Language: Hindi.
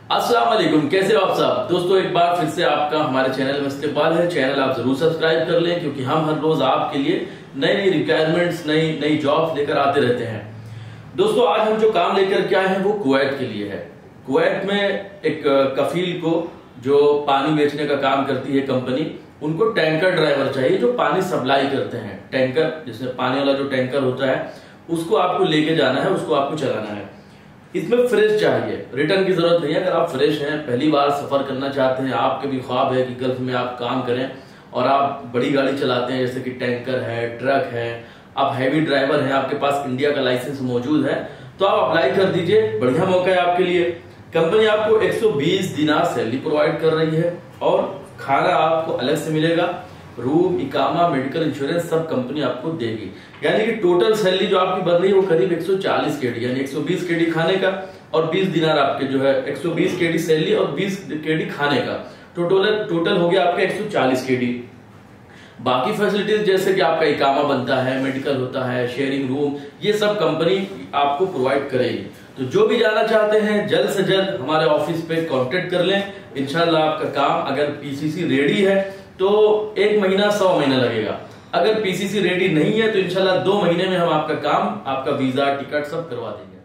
अस्सलाम वालेकुम, कैसे हो आप सब दोस्तों। एक बार फिर से आपका हमारे चैनल में इस्तेमाल है। चैनल आप जरूर सब्सक्राइब कर लें क्योंकि हम हर रोज आपके लिए नई नई रिक्वायरमेंट्स, नई नई जॉब्स लेकर आते रहते हैं। दोस्तों आज हम जो काम लेकर के आए हैं वो कुवैत के लिए है। कुवैत में एक कफील को जो पानी बेचने का काम करती है कंपनी, उनको टैंकर ड्राइवर चाहिए जो पानी सप्लाई करते हैं। टैंकर जिसमें पानी वाला जो टैंकर होता है उसको आपको लेके जाना है, उसको आपको चलाना है। इसमें फ्रेश चाहिए, रिटर्न की जरूरत नहीं है। अगर आप फ्रेश हैं, पहली बार सफर करना चाहते हैं, आपके भी ख्वाब है कि गल्फ में आप काम करें और आप बड़ी गाड़ी चलाते हैं जैसे कि टैंकर है, ट्रक है, आप हैवी ड्राइवर हैं, आपके पास इंडिया का लाइसेंस मौजूद है, तो आप अप्लाई कर दीजिए। बढ़िया मौका है आपके लिए। कंपनी आपको 120 दिनार सैलरी प्रोवाइड कर रही है और खाना आपको अलग से मिलेगा। रूम, इकामा, मेडिकल इंश्योरेंस सब कंपनी आपको देगी। यानी कि टोटल सैलरी जो आपकी बन रही है वो करीब 140 केडी, यानी 120 केडी खाने का और 20 दिनार आपके जो है 120 केडी सैलरी और 20 केडी खाने का, टोटल हो गया आपका 140 केडी। बाकी फैसिलिटीज जैसे कि आपका इकामा बनता है, मेडिकल होता है, शेयरिंग रूम, ये सब कंपनी आपको प्रोवाइड करेगी। तो जो भी जाना चाहते हैं जल्द से जल्द हमारे ऑफिस पे कांटेक्ट कर लें। इंशाल्लाह आपका काम, अगर पीसीसी रेडी है तो 1 महीना 100 महीना लगेगा। अगर पीसीसी रेडी नहीं है तो इंशाल्लाह 2 महीने में हम आपका काम, आपका वीजा, टिकट सब करवा देंगे।